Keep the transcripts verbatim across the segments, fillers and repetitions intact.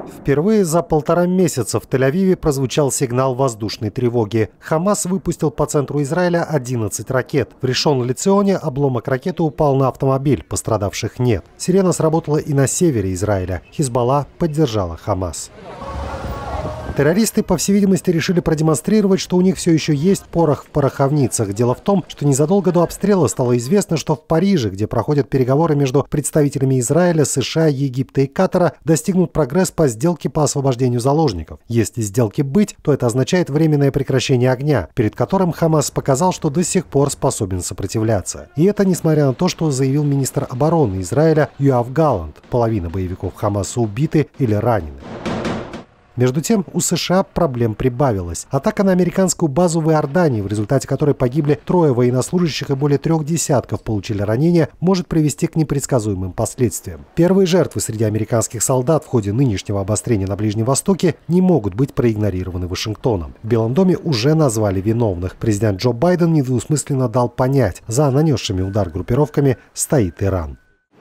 Впервые за полтора месяца в Тель-Авиве прозвучал сигнал воздушной тревоги. Хамас выпустил по центру Израиля одиннадцать ракет. В Ришон-Ле-Ционе обломок ракеты упал на автомобиль, пострадавших нет. Сирена сработала и на севере Израиля. Хизбалла поддержала Хамас. Террористы, по всей видимости, решили продемонстрировать, что у них все еще есть порох в пороховницах. Дело в том, что незадолго до обстрела стало известно, что в Париже, где проходят переговоры между представителями Израиля, США, Египта и Катара, достигнут прогресс по сделке по освобождению заложников. Если сделки быть, то это означает временное прекращение огня, перед которым Хамас показал, что до сих пор способен сопротивляться. И это несмотря на то, что заявил министр обороны Израиля Йоав Галланд. Половина боевиков Хамаса убиты или ранены. Между тем, у США проблем прибавилось. Атака на американскую базу в Иордании, в результате которой погибли трое военнослужащих и более трех десятков получили ранения, может привести к непредсказуемым последствиям. Первые жертвы среди американских солдат в ходе нынешнего обострения на Ближнем Востоке не могут быть проигнорированы Вашингтоном. В Белом доме уже назвали виновных. Президент Джо Байден недвусмысленно дал понять, за нанесшими удар группировками стоит Иран.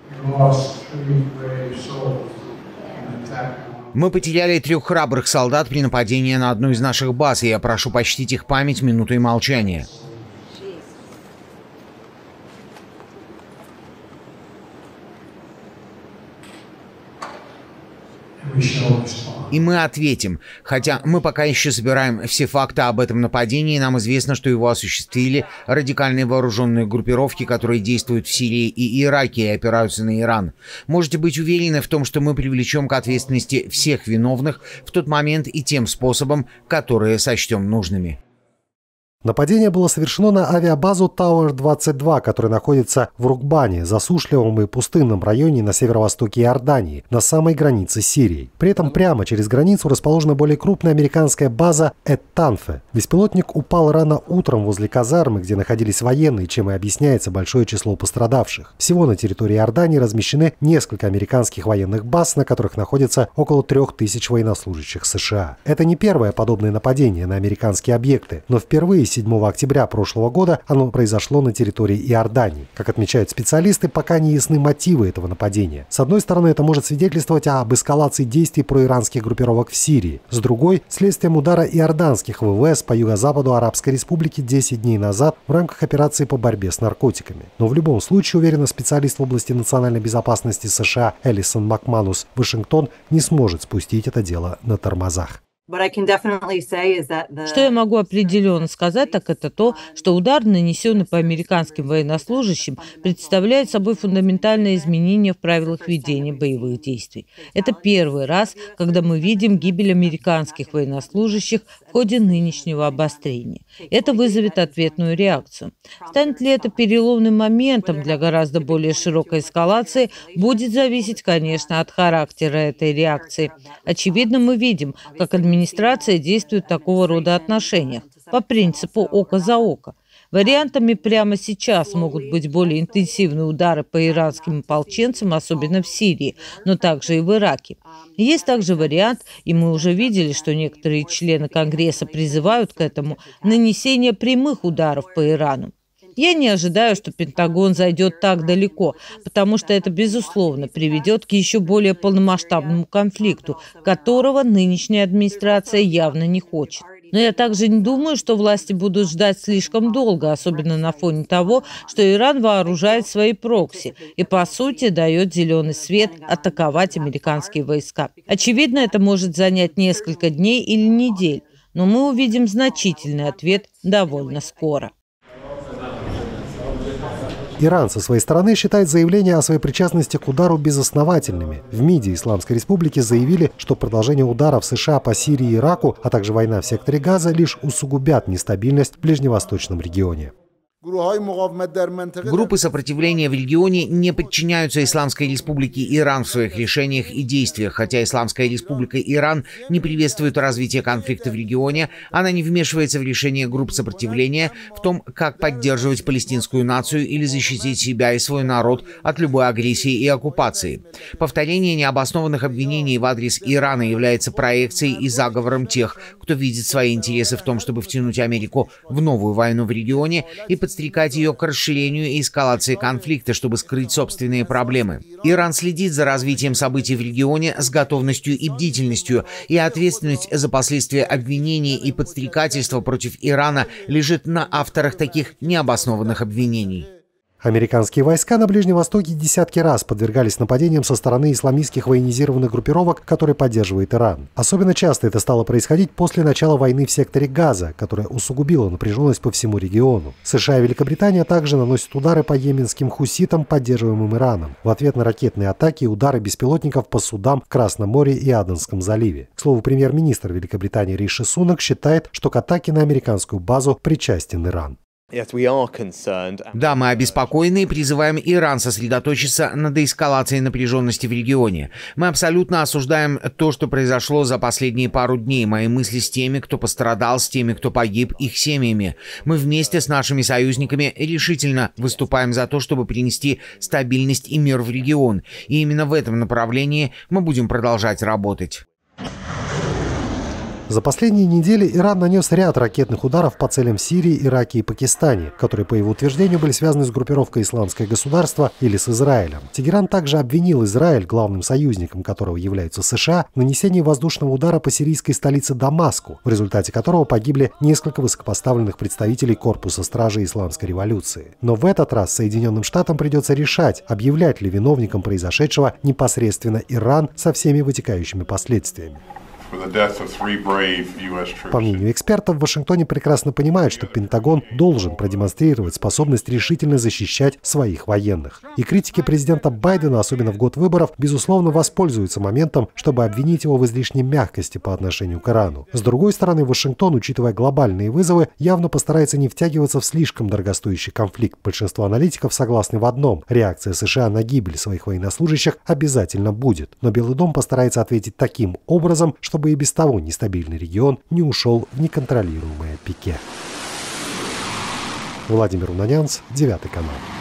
Мы потеряли трех храбрых солдат при нападении на одну из наших баз, и я прошу почтить их память минутой молчания. И мы ответим. Хотя мы пока еще собираем все факты об этом нападении, нам известно, что его осуществили радикальные вооруженные группировки, которые действуют в Сирии и Ираке и опираются на Иран. Можете быть уверены в том, что мы привлечем к ответственности всех виновных в тот момент и тем способом, которые сочтем нужными. Нападение было совершено на авиабазу Тауэр двадцать два, которая находится в Рукбане, засушливом и пустынном районе на северо-востоке Иордании, на самой границе с Сирией. При этом прямо через границу расположена более крупная американская база Эт-Танфе. Беспилотник упал рано утром возле казармы, где находились военные, чем и объясняется большое число пострадавших. Всего на территории Иордании размещены несколько американских военных баз, на которых находится около трех тысяч военнослужащих США. Это не первое подобное нападение на американские объекты, но впервые седьмого октября прошлого года оно произошло на территории Иордании. Как отмечают специалисты, пока не ясны мотивы этого нападения. С одной стороны, это может свидетельствовать об эскалации действий проиранских группировок в Сирии. С другой, следствием удара иорданских ВВС по юго-западу Арабской Республики десять дней назад в рамках операции по борьбе с наркотиками. Но в любом случае, уверена специалист в области национальной безопасности США Элисон Макманус, Вашингтон не сможет спустить это дело на тормозах. Что я могу определенно сказать, так это то, что удар, нанесенный по американским военнослужащим, представляет собой фундаментальное изменение в правилах ведения боевых действий. Это первый раз, когда мы видим гибель американских военнослужащих в ходе нынешнего обострения. Это вызовет ответную реакцию. Станет ли это переломным моментом для гораздо более широкой эскалации, будет зависеть, конечно, от характера этой реакции. Очевидно, мы видим, как администрация Администрация действует в такого рода отношениях, по принципу око за око. Вариантами прямо сейчас могут быть более интенсивные удары по иранским ополченцам, особенно в Сирии, но также и в Ираке. Есть также вариант, и мы уже видели, что некоторые члены Конгресса призывают к этому, нанесение прямых ударов по Ирану. Я не ожидаю, что Пентагон зайдет так далеко, потому что это, безусловно, приведет к еще более полномасштабному конфликту, которого нынешняя администрация явно не хочет. Но я также не думаю, что власти будут ждать слишком долго, особенно на фоне того, что Иран вооружает свои прокси и, по сути, дает зеленый свет атаковать американские войска. Очевидно, это может занять несколько дней или недель, но мы увидим значительный ответ довольно скоро. Иран со своей стороны считает заявления о своей причастности к удару безосновательными. В МИДе Исламской Республики заявили, что продолжение ударов США по Сирии и Ираку, а также война в секторе Газа лишь усугубят нестабильность в ближневосточном регионе. Группы сопротивления в регионе не подчиняются Исламской Республике Иран в своих решениях и действиях. Хотя Исламская Республика Иран не приветствует развитие конфликта в регионе, она не вмешивается в решение групп сопротивления в том, как поддерживать палестинскую нацию или защитить себя и свой народ от любой агрессии и оккупации. Повторение необоснованных обвинений в адрес Ирана является проекцией и заговором тех, кто видит свои интересы в том, чтобы втянуть Америку в новую войну в регионе и подсказать подстрекать ее к расширению и эскалации конфликта, чтобы скрыть собственные проблемы. Иран следит за развитием событий в регионе с готовностью и бдительностью, и ответственность за последствия обвинений и подстрекательства против Ирана лежит на авторах таких необоснованных обвинений. Американские войска на Ближнем Востоке десятки раз подвергались нападениям со стороны исламистских военизированных группировок, которые поддерживает Иран. Особенно часто это стало происходить после начала войны в секторе Газа, которая усугубила напряженность по всему региону. США и Великобритания также наносят удары по йеменским хуситам, поддерживаемым Ираном, в ответ на ракетные атаки и удары беспилотников по судам в Красном море и Аденском заливе. К слову, премьер-министр Великобритании Риши Сунак считает, что к атаке на американскую базу причастен Иран. Да, мы обеспокоены и призываем Иран сосредоточиться на деэскалации напряженности в регионе. Мы абсолютно осуждаем то, что произошло за последние пару дней. Мои мысли с теми, кто пострадал, с теми, кто погиб, их семьями. Мы вместе с нашими союзниками решительно выступаем за то, чтобы принести стабильность и мир в регион. И именно в этом направлении мы будем продолжать работать. За последние недели Иран нанес ряд ракетных ударов по целям в Сирии, Ираке и Пакистане, которые, по его утверждению, были связаны с группировкой «Исламское государство» или с Израилем. Тегеран также обвинил Израиль, главным союзником которого являются США, в нанесении воздушного удара по сирийской столице Дамаску, в результате которого погибли несколько высокопоставленных представителей корпуса стражи исламской революции. Но в этот раз Соединенным Штатам придется решать, объявлять ли виновником произошедшего непосредственно Иран со всеми вытекающими последствиями. По мнению экспертов, в Вашингтоне прекрасно понимают, что Пентагон должен продемонстрировать способность решительно защищать своих военных. И критики президента Байдена, особенно в год выборов, безусловно, воспользуются моментом, чтобы обвинить его в излишней мягкости по отношению к Ирану. С другой стороны, Вашингтон, учитывая глобальные вызовы, явно постарается не втягиваться в слишком дорогостоящий конфликт. Большинство аналитиков согласны в одном: реакция США на гибель своих военнослужащих обязательно будет. Но Белый дом постарается ответить таким образом, чтобы и без того нестабильный регион не ушел в неконтролируемое пике. Владимир Унанянц, Девятый канал.